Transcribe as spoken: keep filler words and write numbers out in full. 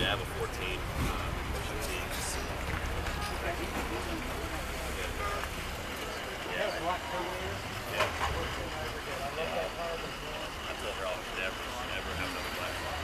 Yeah, I have a fourteen. Uh, boutiques. Yeah. Yeah. I told her I'll never, never have another black car.